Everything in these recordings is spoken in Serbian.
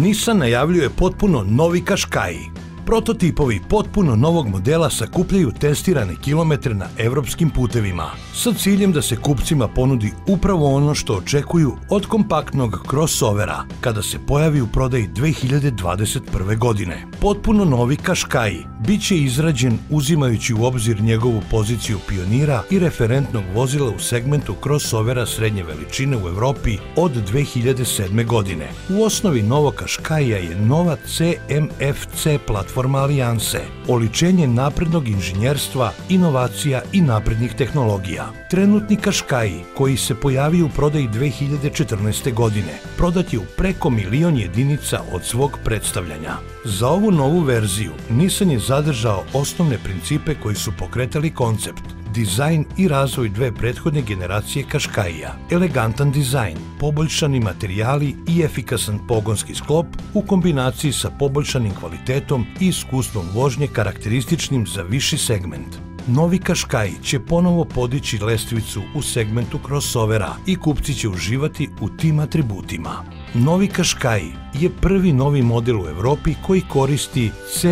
Nissan najavljuje potpuno novi Qashqai. Prototipovi potpuno novog modela sakupljaju testirane kilometre na evropskim putevima, sa ciljem da se kupcima ponudi upravo ono što očekuju od kompaktnog crossovera kada se pojavi u prodaji 2021. godine. Potpuno novi Qashqai biće izrađen uzimajući u obzir njegovu poziciju pionira i referentnog vozila u segmentu crossovera srednje veličine u Evropi od 2007. godine. U osnovi novog Qashqaija je nova CMFC platforma Alijanse, oličenje naprednog inženjerstva, inovacija i naprednih tehnologija. Trenutni Qashqai, koji se pojavio u prodaji 2014. godine, prodat je u preko 1 milion jedinica od svog predstavljanja. Za ovu novu verziju Nissan je zadržao osnovne principe koji su pokretali koncept, dizajn i razvoj dve prethodne generacije Qashqaija. Elegantan dizajn, poboljšani materijali i efikasan pogonski sklop u kombinaciji sa poboljšanim kvalitetom i iskustvom vožnje karakterističnim za viši segment. Novi Qashqai će ponovo podići lestvicu u segmentu crossovera i kupci će uživati u tim atributima. Novi Qashqai je prvi novi model u Evropi koji koristi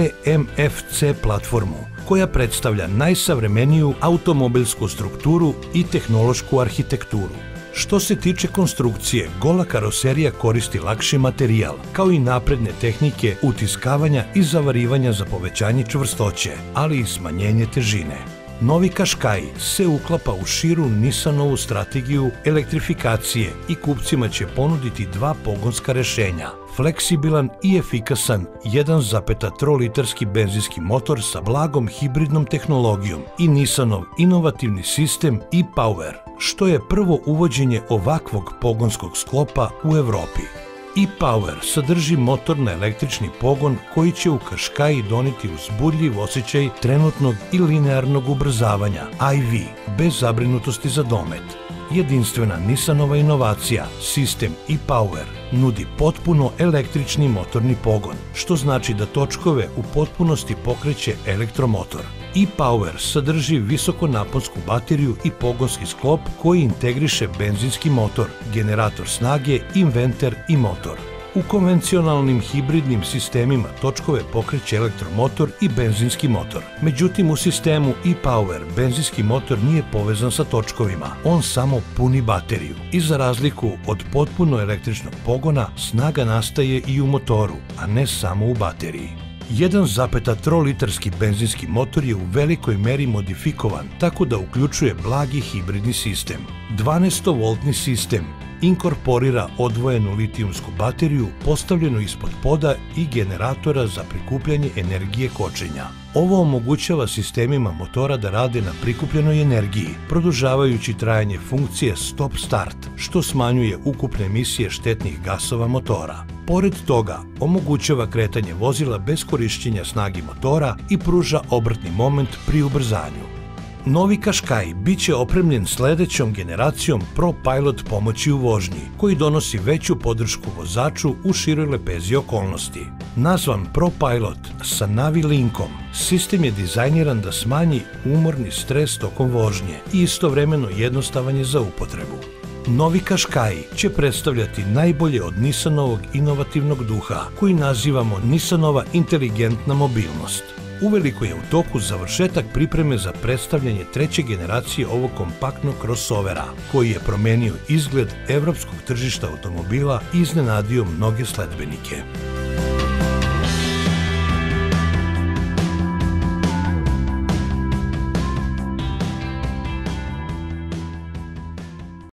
CMFC platformu, koja predstavlja najsavremeniju automobilsku strukturu i tehnološku arhitekturu. Što se tiče konstrukcije, gola karoserija koristi lakši materijal, kao i napredne tehnike utiskavanja i zavarivanja za povećanje čvrstoće, ali i smanjenje težine. Novi Qashqai se uklapa u širu Nissanovu strategiju elektrifikacije i kupcima će ponuditi dva pogonska rešenja, fleksibilan i efikasan 1,3-litarski benzinski motor sa blagom hibridnom tehnologijom i Nissanov inovativni sistem e-Power, što je prvo uvođenje ovakvog pogonskog sklopa u Evropi. e-Power sadrži motor na električni pogon koji će u Qashqai doneti uzbudljiv osjećaj trenutnog i linearnog ubrzavanja, IV, bez zabrinutosti za domet. Jedinstvena Nissanova inovacija, sistem e-Power, nudi potpuno električni motorni pogon, što znači da točkove u potpunosti pokreće elektromotor. e-Power sadrži visokonaponsku bateriju i pogonski sklop koji integriše benzinski motor, generator snage, inverter i motor. U konvencionalnim hibridnim sistemima točkove pokreće elektromotor i benzinski motor. Međutim, u sistemu e-Power benzinski motor nije povezan sa točkovima, on samo puni bateriju. I za razliku od potpuno električnog pogona, snaga nastaje i u motoru, a ne samo u bateriji. 1,3-litarski benzinski motor je u velikoj meri modifikovan, tako da uključuje blagi hibridni sistem. 12-voltni sistem inkorporira odvojenu litijumsku bateriju postavljenu ispod poda i generatora za prikupljanje energije kočenja. Ovo omogućava sistemima motora da rade na prikupljenoj energiji, produžavajući trajanje funkcije stop-start, što smanjuje ukupne emisije štetnih gasova motora. Pored toga, omogućava kretanje vozila bez korišćenja snage motora i pruža obratni moment pri ubrzanju. Novi Qashqai biće opremljen sledećom generacijom ProPilot pomoći u vožnji, koji donosi veću podršku vozaču u široj lepezi okolnosti. Nazvan ProPilot sa Navi-linkom, sistem je dizajniran da smanji umorni stres tokom vožnje i istovremeno jednostavan je za upotrebu. Novi Qashqai će predstavljati najbolje od Nissanovog inovativnog duha, koji nazivamo Nissanova inteligentna mobilnost. Uveliko je u toku završetak pripreme za predstavljanje treće generacije ovog kompaktnog crossovera, koji je promenio izgled evropskog tržišta automobila i iznenadio mnoge sledbenike.